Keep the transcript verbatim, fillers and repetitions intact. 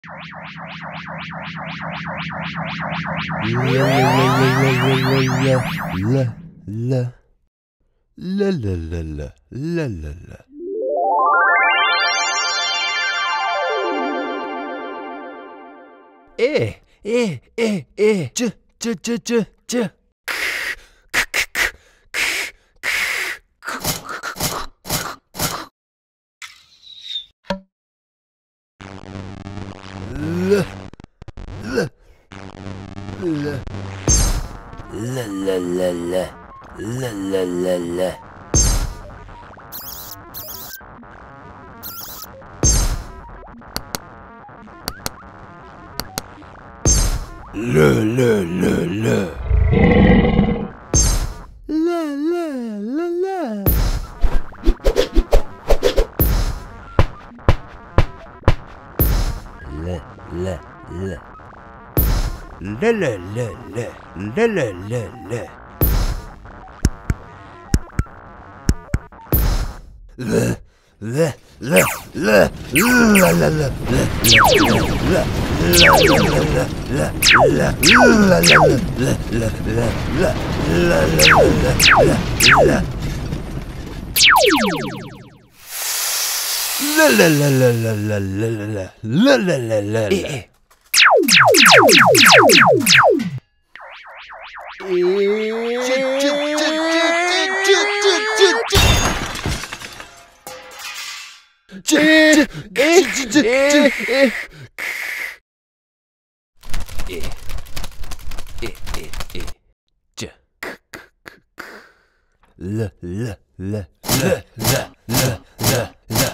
La la la la la la la. Eh, eh, eh, eh, j, j, j, j, j. L, l, l, la la la la, la la la la. Le, le, le, le. La, la, la, la. La, la, la. La, la, la, la. La, la, la, la. La, la, la, la. La, la, la, la. La, La la la la la la la la